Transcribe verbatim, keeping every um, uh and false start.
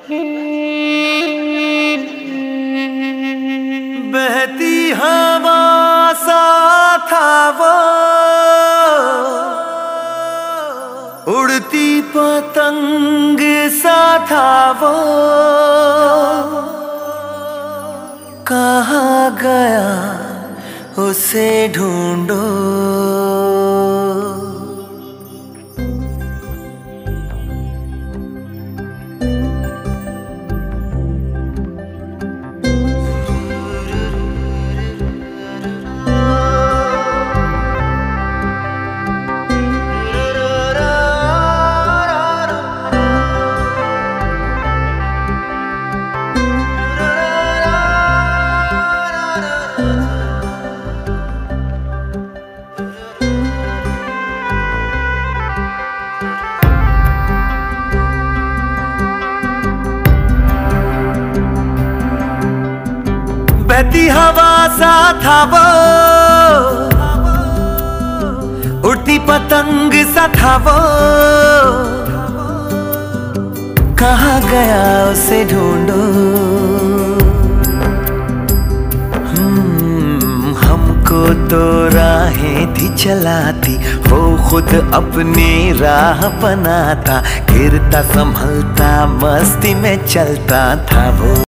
बहती हवा सा था वो, उड़ती पतंग सा था वो, कहाँ गया उसे ढूंढो। बहती हवा सा था वो, उड़ती पतंग सा था वो, कहाँ गया उसे ढूंढो। हम्म, हमको तो राहें थी चलाती, वो खुद अपनी राह बनाता, गिरता संभलता मस्ती में चलता था वो।